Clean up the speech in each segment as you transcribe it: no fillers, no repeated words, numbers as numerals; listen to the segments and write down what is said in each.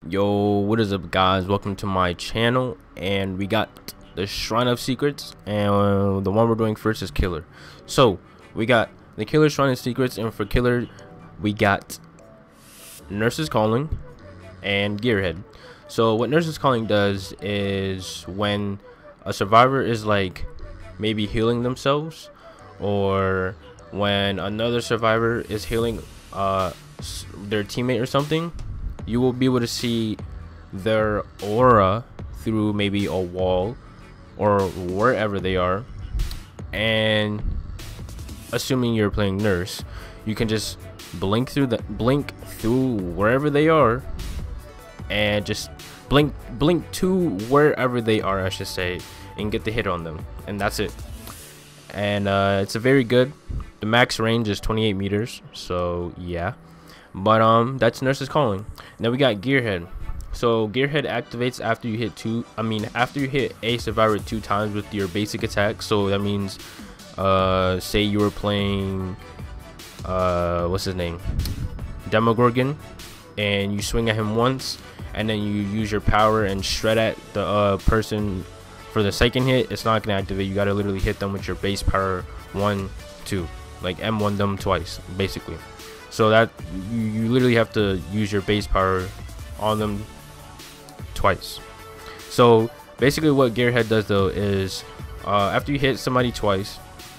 Yo, what is up, guys? Welcome to my channel, and we got the Shrine of Secrets, and the one we're doing first is Killer. So we got the Killer Shrine of Secrets, and for Killer we got Nurse's Calling and Gearhead. So what Nurse's Calling does is when a survivor is like maybe healing themselves, or when another survivor is healing their teammate or something, you will be able to see their aura through maybe a wall or wherever they are, and assuming you're playing nurse, you can just blink through wherever they are, and just blink to wherever they are, I should say, and get the hit on them, and that's it. And it's a very good, the max range is 28 meters, so yeah. But that's Nurse's Calling. Now we got Gearhead. So Gearhead activates after you hit a survivor 2 times with your basic attack. So that means say you were playing what's his name, Demogorgon, and you swing at him once, and then you use your power and shred at the person for the second hit. It's not gonna activate. You gotta literally hit them with your base power 1, 2, like M1 them twice basically. So that you literally have to use your base power on them twice. So basically what Gearhead does though is after you hit somebody twice,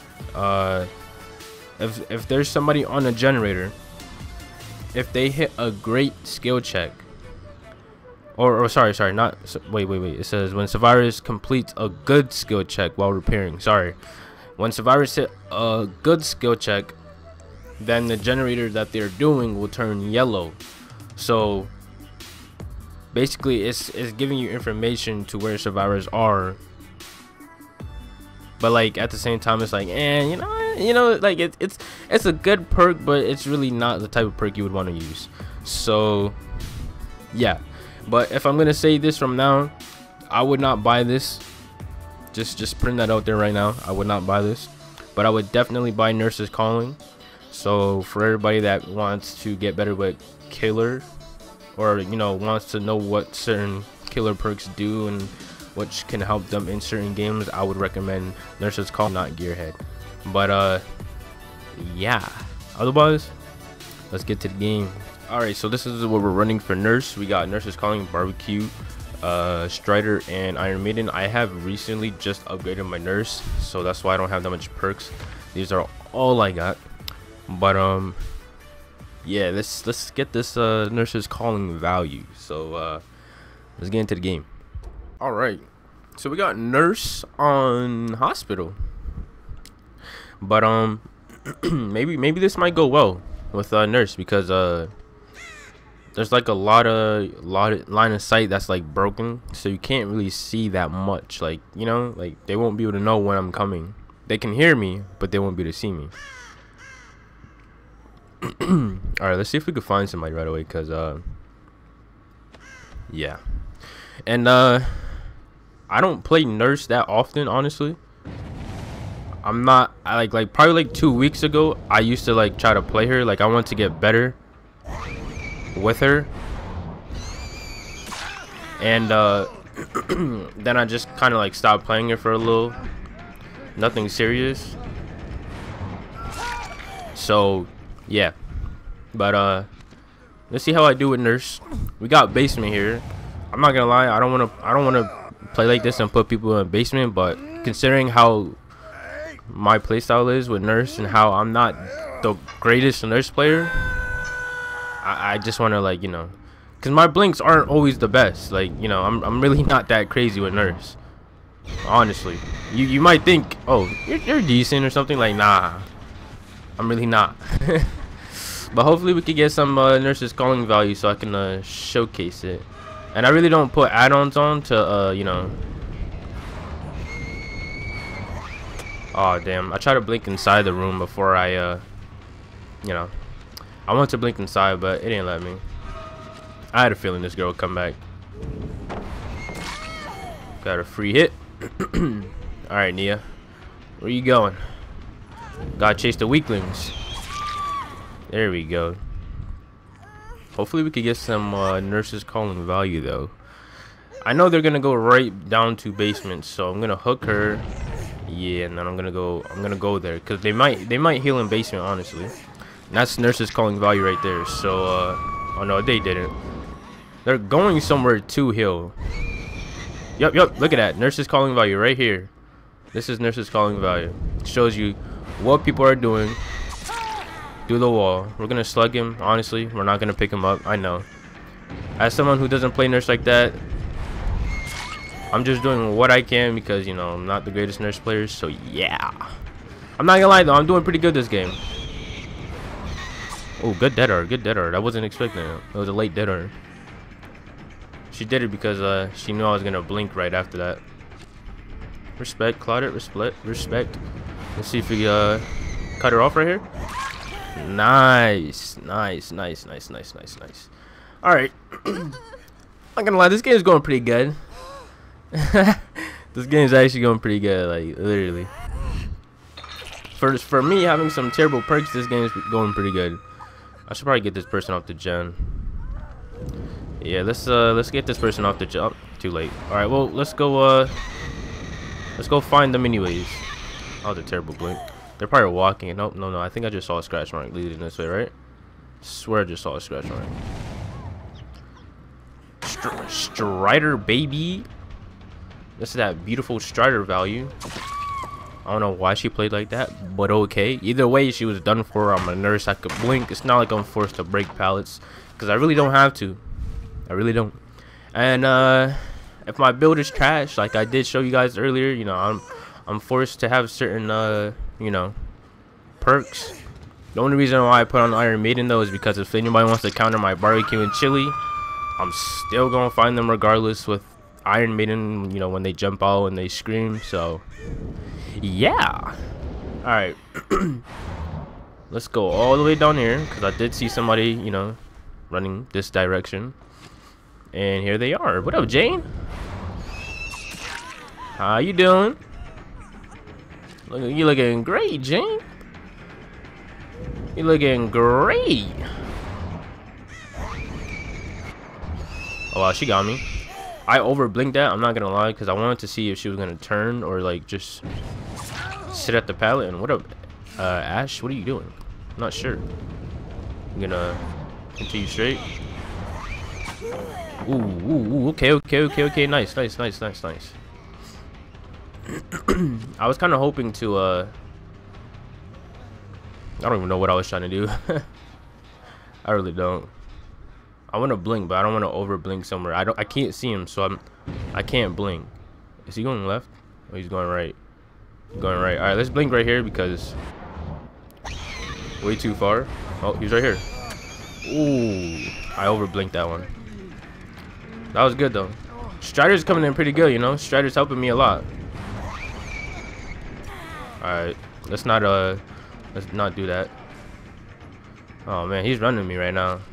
if there's somebody on a generator, if they hit a great skill check, or sorry, not wait, it says when survivors complete a good skill check while repairing. When survivors hit a good skill check, then the generator that they're doing will turn yellow. So basically it's giving you information to where survivors are, but like at the same time it's like, you know, like it's a good perk, but it's really not the type of perk you would want to use. So yeah, but if I'm gonna say this from now, I would not buy this. Just putting that out there right now, I would not buy this, but I would definitely buy Nurse's Calling. So for everybody that wants to get better with Killer, or wants to know what certain Killer perks do and what can help them in certain games, I would recommend Nurse's Calling, not Gearhead. But yeah, otherwise let's get to the game. Alright, so this is what we're running for Nurse. We got Nurse's Calling, Barbecue, Strider, and Iron Maiden. I have recently just upgraded my Nurse, so that's why I don't have that much perks. These are all I got. But yeah, let's get this Nurse's Calling value. So let's get into the game. All right, so we got Nurse on Hospital, but maybe this might go well with Nurse, because there's like a lot of line of sight that's like broken, so you can't really see that much. Like, like they won't be able to know when I'm coming. They can hear me, but they won't be able to see me. Alright, let's see if we could find somebody right away, because yeah. And I don't play Nurse that often, honestly. I'm not, like probably like 2 weeks ago I used to like try to play her. Like I want to get better with her, and then I just kind of like stopped playing her for a little. Nothing serious. So yeah, but let's see how I do with Nurse. We got basement here. I'm not gonna lie, I don't want to play like this and put people in basement, but considering how my playstyle is with Nurse and how I'm not the greatest Nurse player, I just want to, like, because my blinks aren't always the best. Like, I'm really not that crazy with Nurse, honestly. You might think, oh, you're decent or something. Like, nah, I'm really not. But hopefully we could get some Nurse's Calling value so I can showcase it. And I really don't put add-ons on to oh damn, I tried to blink inside the room before I I want to blink inside, but it didn't let me. I had a feeling this girl would come back. Got a free hit. Alright, Nia, where you going? Gotta chase the weaklings. There we go. Hopefully we could get some nurses calling value though. I know they're gonna go right down to basement, so I'm gonna hook her. Yeah, and then I'm gonna go there because they might heal in basement, honestly. And that's nurses calling value right there. So oh no, they didn't. They're going somewhere to heal. Yep, look at that. Nurses calling value right here. This is nurses calling value. It shows you what people are doing. Do the wall. We're gonna slug him. Honestly, we're not gonna pick him up. I know. As someone who doesn't play nurse like that, I'm just doing what I can because, you know, I'm not the greatest nurse player. So yeah, I'm not gonna lie though, I'm doing pretty good this game. Oh, good dead art. Good dead art. I wasn't expecting it. It was a late dead art. She did it because she knew I was gonna blink right after that. Respect, Claudette. Respect. Let's see if we cut her off right here. Nice. All right. Not gonna lie, this game is going pretty good. This game is actually going pretty good, like literally. For me having some terrible perks, this game is going pretty good. I should probably get this person off the gen. Yeah, let's get this person off the gen. Oh, too late. All right, well let's go find them anyways. Oh, the terrible blink. They're probably walking. Nope, no. I think I just saw a scratch mark leading this way, right? Swear I just saw a scratch mark. Strider, baby. This is that beautiful Strider value. I don't know why she played like that, but okay. Either way, she was done for. I'm a nurse. I could blink. It's not like I'm forced to break pallets because I really don't have to. I really don't. And if my build is trash, like I did show you guys earlier, you know, I'm forced to have certain you know, perks. The only reason why I put on Iron Maiden though is because if anybody wants to counter my barbecue and chili, I'm still gonna find them regardless with Iron Maiden, you know, when they jump out and they scream. So yeah. All right. Let's go all the way down here because I did see somebody, you know, running this direction. And here they are. What up, Jane? How you doing? You looking great, Jane. You looking great. Oh wow, she got me. I over blinked that. I'm not gonna lie, because I wanted to see if she was gonna turn or like just sit at the pallet. And what up, Ash? What are you doing? I'm not sure. I'm gonna continue straight. Ooh, okay. Nice. I was kind of hoping to I don't even know what I was trying to do. I really don't. I want to blink, but I don't want to over blink somewhere. I can't see him, so I can't blink. Is he going left? Oh, he's going right. Going right. All right, let's blink right here because way too far. Oh, he's right here. Ooh, I over blinked that one. That was good though. Strider's coming in pretty good, you know. Strider's helping me a lot. All right, let's not do that. Oh man, he's running me right now.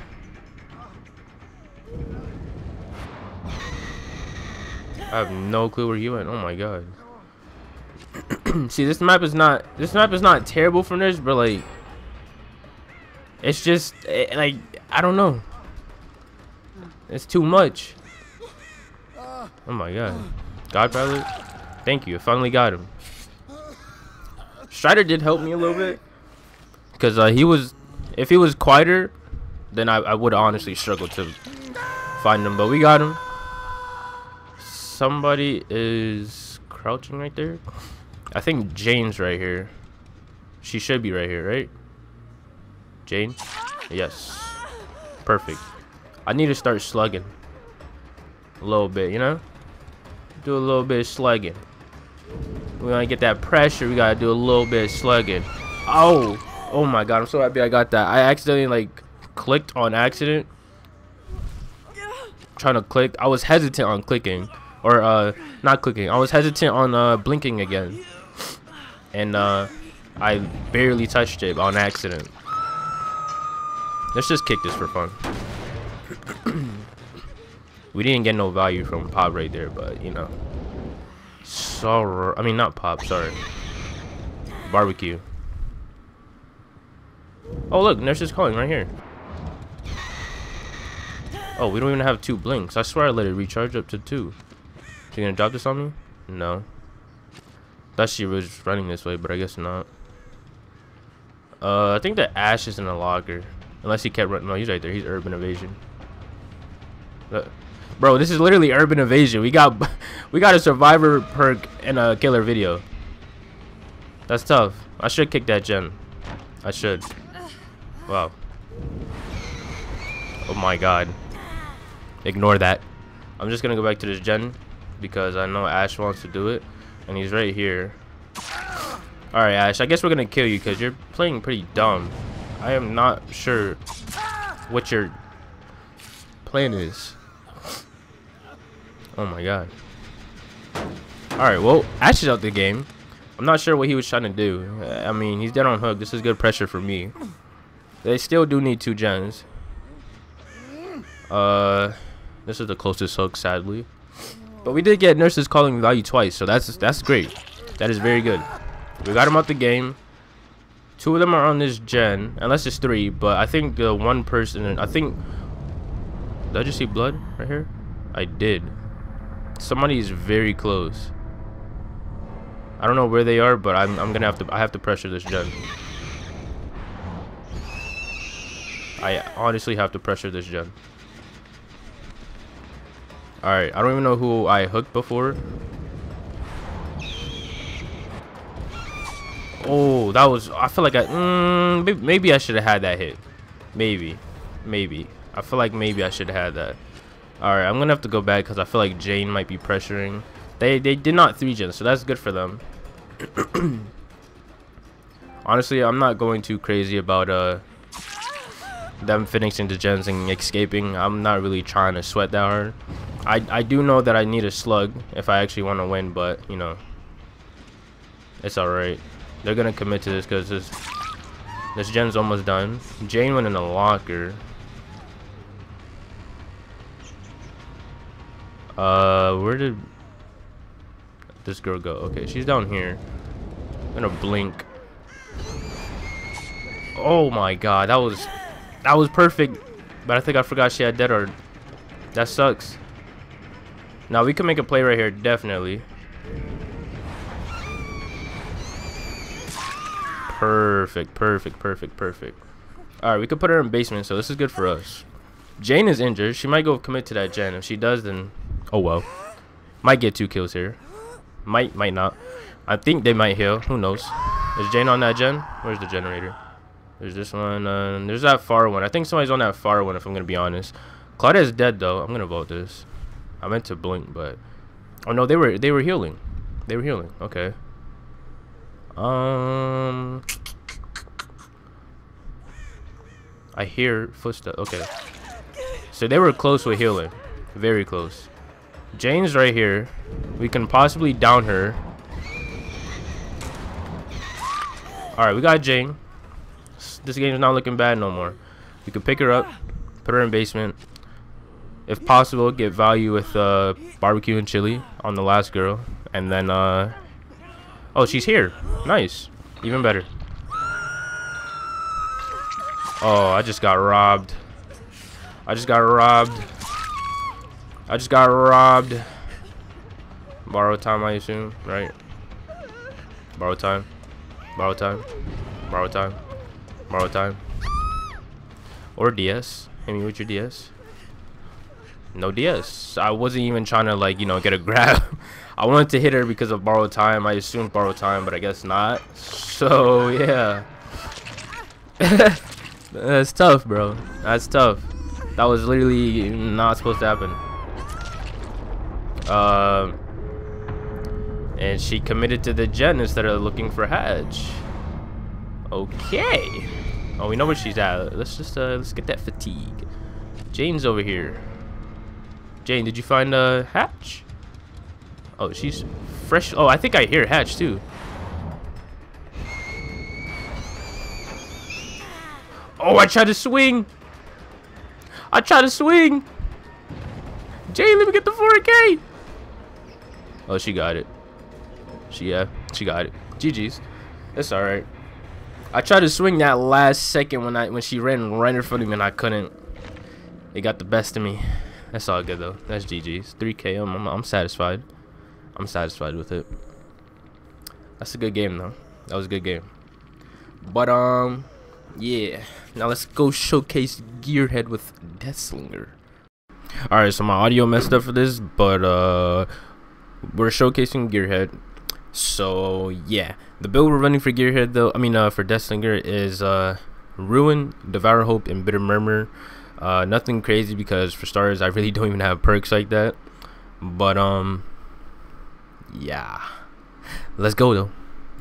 I have no clue where he went. Oh my god. See, this map is not terrible for this, but like it's just like I don't know. It's too much. Oh my god. God pilot. Thank you. I finally got him. Strider did help me a little bit because if he was quieter, then I would honestly struggle to find him, but we got him. Somebody is crouching right there. I think Jane's right here. She should be right here, right? Jane? Yes. Perfect. I need to start slugging a little bit, you know? Do a little bit of slugging. We want to get that pressure. We got to do a little bit of slugging. Oh my god, I'm so happy I got that. I accidentally like clicked on accident. Trying to click. I was hesitant on clicking. Or not clicking. I was hesitant on blinking again. And I barely touched it on accident. Let's just kick this for fun. We didn't get no value from Pop right there, but you know. I mean not Pop, sorry. Barbecue. Oh look, nurse is calling right here. Oh, we don't even have 2 blinks. I swear I let it recharge up to 2. She gonna drop this on me? No. Thought she was running this way, but I guess not. I think the Ash is in the locker. Unless he kept running. No, he's right there. He's urban evasion. Bro, this is literally urban evasion. We got a survivor perk and a killer video. That's tough. I should kick that gen. I should. Wow. Oh my god. Ignore that. I'm just gonna go back to this gen because I know Ash wants to do it, and he's right here. All right, Ash. I guess we're gonna kill you because you're playing pretty dumb. I am not sure what your plan is. Oh my god. Alright, well, Ash is out the game. I'm not sure what he was trying to do. I mean, he's dead on hook. This is good pressure for me. They still do need 2 gens. This is the closest hook, sadly. But we did get nurses calling value twice, so that's great. That is very good. We got him out the game. 2 of them are on this gen, unless it's 3. But I think the one person, I think, did I just see blood right here? I did. Somebody is very close. I don't know where they are, but I'm gonna have to pressure this gen. I honestly have to pressure this gen. Alright, I don't even know who I hooked before. Oh, that was, I feel like maybe I should have had that hit. Maybe. I feel like maybe I should have had that. Alright, I'm gonna have to go back because I feel like Jane might be pressuring. They did not 3-gen, so that's good for them. Honestly, I'm not going too crazy about them finishing the gens and escaping. I'm not really trying to sweat that hard. I do know that I need a slug if I actually want to win, but you know, it's alright. They're gonna commit to this because this gen's almost done. Jane went in the locker. Where did this girl go? Okay, she's down here. I'm gonna blink. Oh my god, that was perfect. But I think I forgot she had dead art. That sucks. Now we can make a play right here, definitely. Perfect. Alright, we could put her in basement, so this is good for us. Jane is injured. She might go commit to that gen. If she does, then oh well. Might get 2 kills here. Might not. I think they might heal. Who knows? Is Jane on that gen? Where's the generator? There's this one. There's that far one. I think somebody's on that far one, if I'm gonna be honest. Claudia's dead though. I'm gonna vote this. I meant to blink, but oh no, they were healing. They were healing. Okay. I hear footsteps. Okay. So they were close with healing. Very close. Jane's right here. We can possibly down her. Alright, we got Jane. This game is not looking bad no more. We can pick her up, put her in basement. If possible, get value with barbecue and chili on the last girl. And then, oh, she's here. Nice. Even better. Oh, I just got robbed. Borrow time, I assume, right? Borrow time. Or DS. Hit me with your DS. No DS. I wasn't even trying to, like, you know, get a grab. I wanted to hit her because of borrow time. I assumed borrow time, but I guess not. So yeah. That's tough, bro. That's tough. That was literally not supposed to happen. And she committed to the gen instead of looking for Hatch. Okay. Oh, we know where she's at. Let's just let's get that fatigue. Jane's over here. Jane, did you find Hatch? Oh, she's fresh. Oh, I think I hear Hatch too. Oh, I tried to swing. Jane, let me get the 4K. Oh, she got it. She got it. GG's. It's alright. I tried to swing that last second when she ran right in front of me and I couldn't. They got the best of me. That's all good though. That's GG's. 3K. I'm satisfied. I'm satisfied with it. That's a good game though. That was a good game. But yeah. Now let's go showcase Gearhead with Deathslinger. Alright, so my audio messed up for this, but we're showcasing Gearhead. So yeah, the build we're running for Gearhead though, for Deathslinger is Ruin, Devour Hope, and Bitter Murmur. Nothing crazy because for starters I really don't even have perks like that. But yeah, let's go though.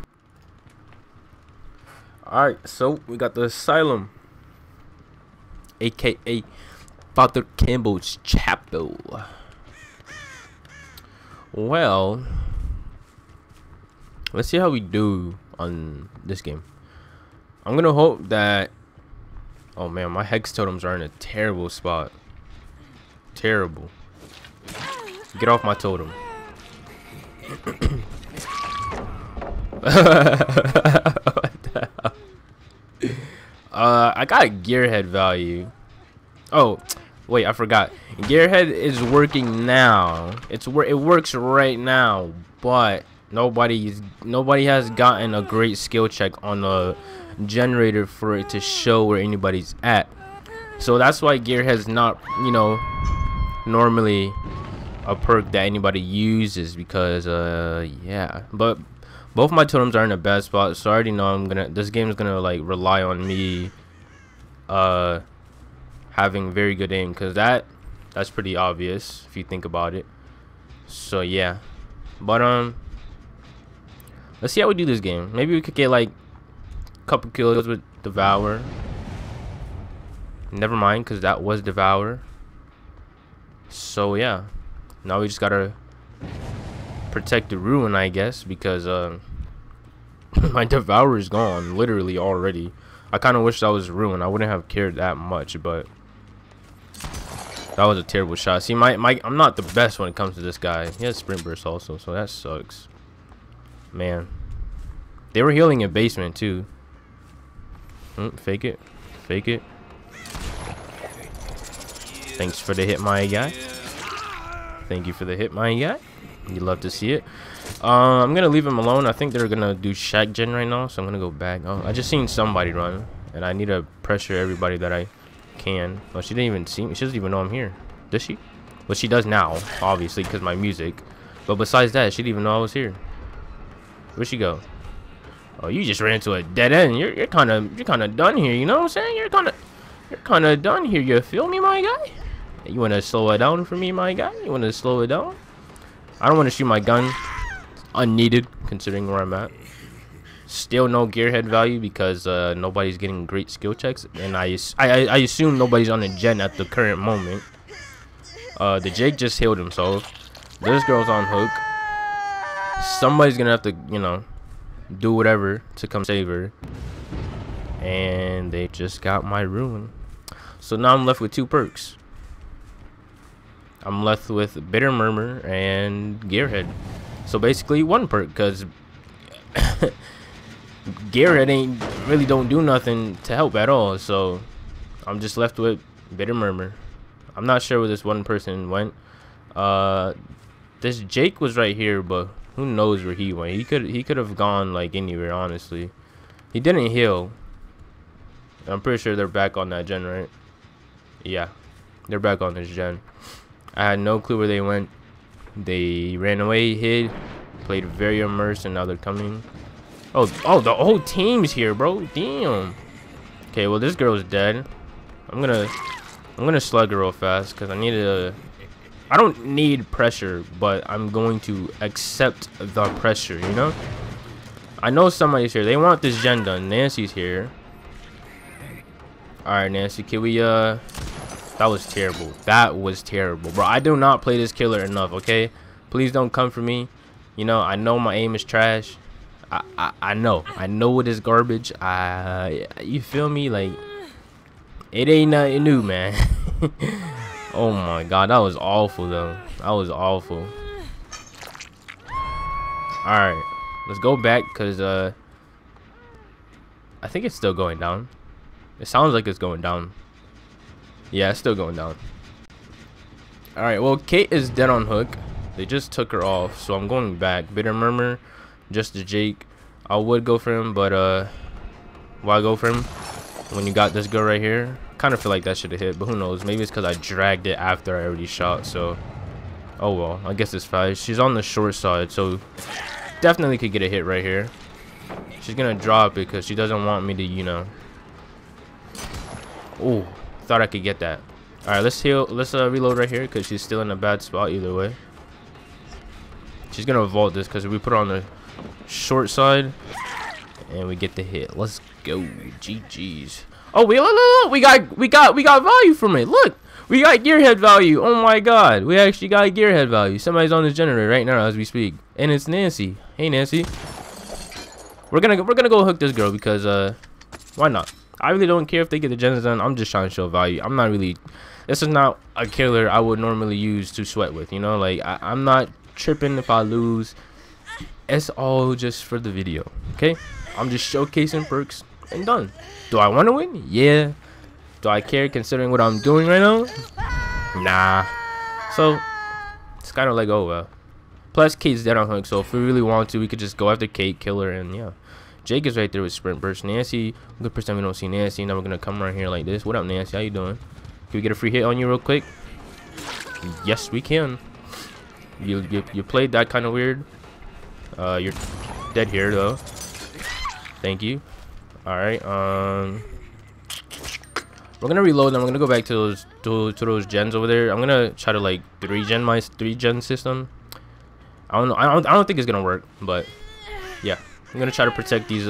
Alright, so we got the Asylum, aka Father Campbell's Chapel. Well, let's see how we do on this game. I'm gonna hope that, oh man, my hex totems are in a terrible spot. Terrible. Get off my totem. What the hell? I got a Gearhead value. Oh wait, I forgot. Gearhead is working now. It works right now, but nobody has gotten a great skill check on the generator for it to show where anybody's at. So that's why Gearhead's not, normally a perk that anybody uses, because yeah. But both my totems are in a bad spot, so I already know this game is gonna like rely on me having very good aim, because that's pretty obvious if you think about it. So yeah, but let's see how we do this game. Maybe we could get like a couple kills with Devour. Never mind, because that was Devour. So yeah, now we just gotta protect the Ruin, I guess, because my Devour is gone literally already. I kind of wish that was Ruin. I wouldn't have cared that much, but that was a terrible shot. See, I'm not the best when it comes to this guy. He has sprint burst also, so that sucks. Man, they were healing in basement too. Fake it, fake it. Thanks for the hit, my guy. Thank you for the hit, my guy. You love to see it. I'm gonna leave him alone. I think they're gonna do shack gen right now, so I'm gonna go back. Oh, I just seen somebody run, and I need to pressure everybody that I can. Oh, she didn't even see me. She doesn't even know I'm here, does she? Well, she does now, obviously, because my music. But besides that, she didn't even know I was here. Where'd she go? Oh, you just ran into a dead end. You're kind of done here. You know what I'm saying? You're kind of done here. You feel me, my guy? You wanna slow it down for me, my guy? You wanna slow it down? I don't want to shoot my gun. It's unneeded, considering where I'm at. Still no Gearhead value because nobody's getting great skill checks, and I assume nobody's on the gen at the current moment. The Jake just healed himself. This girl's on hook. Somebody's gonna have to, do whatever to come save her. And they just got my Ruin. So now I'm left with 2 perks. I'm left with Bitter Murmur and Gearhead. So basically 1 perk, because Gearhead really don't do nothing to help at all. So I'm just left with Bitter Murmur. I'm not sure where this one person went. This Jake was right here, but who knows where he went. He could have gone like anywhere, honestly. He didn't heal. I'm pretty sure they're back on that gen, right? Yeah, they're back on this gen. I had no clue where they went. They ran away, hid, played very immersed, and now they're coming. Oh, the whole team's here, bro. Damn. Okay, well this girl's dead. I'm gonna slug her real fast because I don't need pressure, but I'm going to accept the pressure, I know somebody's here. They want this gen done. Nancy's here. Alright, Nancy, can we that was terrible. That was terrible, bro. I do not play this killer enough, okay? Please don't come for me. I know my aim is trash. I know it is garbage. You feel me? Like, it ain't nothing new, man. Oh my god, that was awful though. That was awful. Alright, let's go back, because I think it's still going down. It sounds like it's going down. Yeah, it's still going down. Alright, well, Kate is dead on hook. They just took her off, so I'm going back. Bitter Murmur, just to Jake. I would go for him, but why go for him when you got this girl right here? Kind of feel like that should have hit, but who knows? Maybe it's because I dragged it after I already shot, so oh well, I guess it's fine. She's on the short side, so definitely could get a hit right here. She's gonna drop it because she doesn't want me to, you know. Oh, thought I could get that. All right, let's heal. Let's reload right here because she's still in a bad spot either way. She's gonna vault this because we put her on the short side and we get the hit. Let's go. GG's. Oh, look, we got value from it. Look, we got gearhead value. Oh my god, we actually got gearhead value. Somebody's on this generator right now as we speak, and it's Nancy. Hey Nancy, we're gonna go hook this girl because why not? I really don't care if they get the gens done. I'm just trying to show value. I'm not really, this is not a killer I would normally use to sweat with, you know. Like I'm not tripping if I lose. It's all just for the video, okay? I'm just showcasing perks and done. Do I want to win? Yeah. Do I care considering what I'm doing right now? Nah. So it's kind of like, oh well. Plus Kate's dead on hook, so if we really want to, we could just go after Kate, kill her, and yeah. Jake is right there with sprint burst. Nancy, good percent we don't see Nancy. Now we're gonna come right here like this. What up, Nancy? How you doing? Can we get a free hit on you real quick? Yes, we can. You played that kind of weird. You're dead here though. Thank you. All right. We're gonna reload and we're gonna go back to those gens over there. I'm gonna try to like 3-gen system. I don't think it's gonna work, but yeah. I'm gonna try to protect these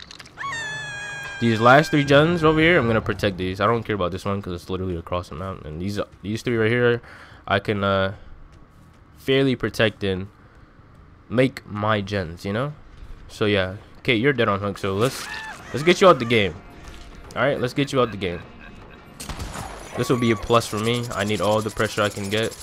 last 3 gens over here. I'm gonna protect these. I don't care about this one because it's literally across the mountain. And these 3 right here, I can fairly protect and make my gens, you know. So yeah, Kate, you're dead on hook. So let's get you out the game. All right, let's get you out the game. This will be a plus for me. I need all the pressure I can get.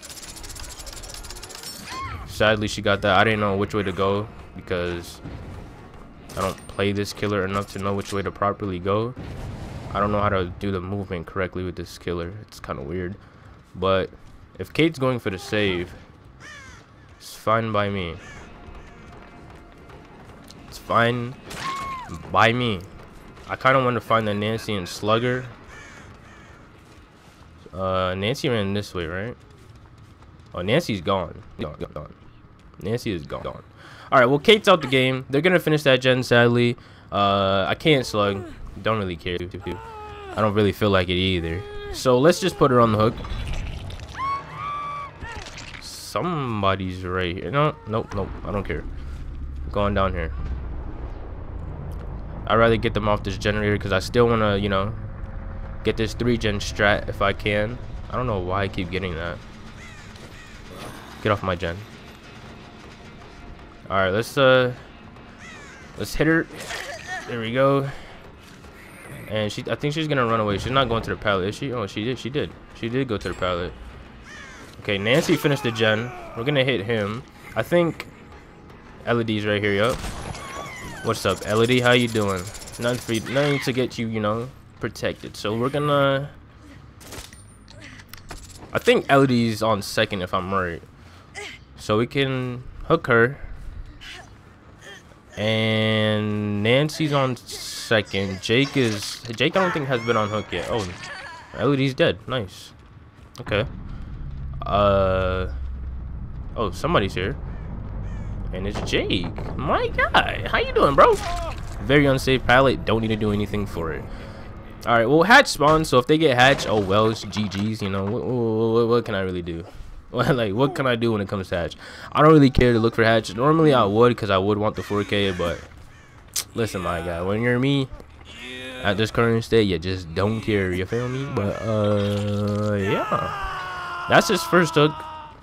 Sadly, she got that. I didn't know which way to go because I don't play this killer enough to know which way to properly go. I don't know how to do the movement correctly with this killer. It's kind of weird. But if Kate's going for the save, it's fine by me. It's fine by me. I kind of want to find the Nancy and Slugger. Nancy ran this way, right? Oh, Nancy's gone. Gone. Nancy is gone. All right, well, Kate's out the game. They're gonna finish that gen, sadly. I can't slug. Don't really care. I don't really feel like it either. So let's just put her on the hook. Somebody's right here. No, nope. I don't care. Going down here. I'd rather get them off this generator because I still want to, you know, get this 3-gen strat if I can. I don't know why I keep getting that. Get off my gen. All right, let's hit her. There we go. And I think she's gonna run away. She's not going to the pallet, is she? Oh, she did. She did go to the pallet. Okay, Nancy finished the gen. We're gonna hit him. I think LED's right here. Yup. What's up, LED? How you doing? Nothing to get you, you know, protected. So we're gonna. I think LED's on second if I'm right. So we can hook her. And Nancy's on second. Jake I don't think has been on hook yet. Oh, LED's dead. Nice. Okay. Oh, somebody's here. And it's Jake. My guy. How you doing, bro? Very unsafe pallet. Don't need to do anything for it. Alright, well, hatch spawn. So if they get hatch, oh well, it's GG's. You know, what can I really do? Like, what can I do when it comes to hatch? I don't really care to look for hatch. Normally I would, because I would want the 4K, but listen, my guy, when you're me at this current state, you just don't care, you feel me? But yeah, that's his first hook.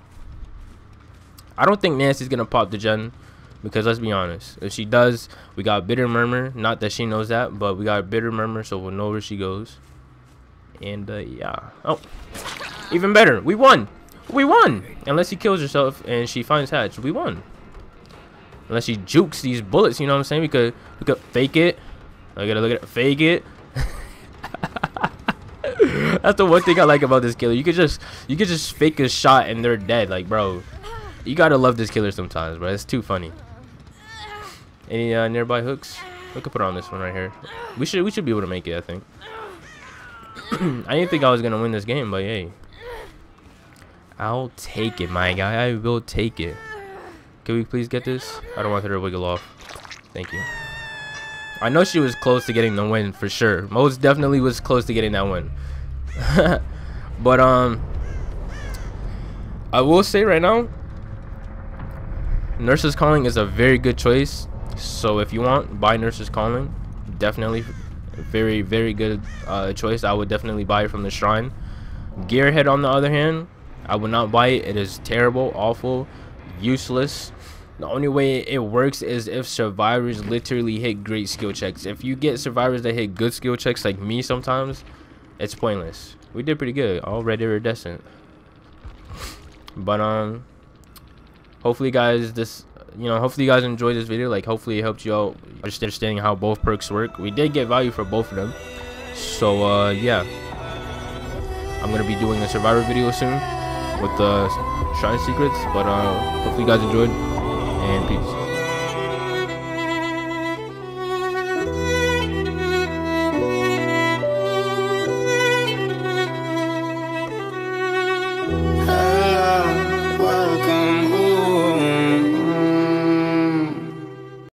I don't think Nancy's gonna pop the gen, because let's be honest, if she does, we got Bitter Murmur. Not that she knows that, but we got Bitter Murmur, so we'll know where she goes. And yeah, oh, even better, we won. We won! Unless she kills herself and she finds hatch, we won. Unless she jukes these bullets, you know what I'm saying? We could fake it. I gotta look at it. Fake it. That's the one thing I like about this killer. You could just fake a shot and they're dead. Like, bro, you gotta love this killer sometimes, bro. It's too funny. Any nearby hooks? We could put on this one right here. We should be able to make it, I think. I didn't think I was gonna win this game, but hey, I'll take it, my guy. I will take it. Can we please get this? I don't want her to wiggle off. Thank you. I know she was close to getting the win for sure. Most definitely was close to getting that win. But I will say right now, Nurse's Calling is a very good choice. So if you want, buy Nurse's Calling. Definitely very, very good choice. I would definitely buy it from the shrine. Gearhead, on the other hand, I would not buy it. It is terrible, awful, useless. The only way it works is if survivors literally hit great skill checks. If you get survivors that hit good skill checks like me sometimes, it's pointless. We did pretty good. Already iridescent. But hopefully guys, hopefully you guys enjoyed this video. Like, hopefully it helped you out understanding how both perks work. We did get value for both of them. So yeah, I'm gonna be doing a survivor video soon with the shrine secrets. But hopefully you guys enjoyed, and peace.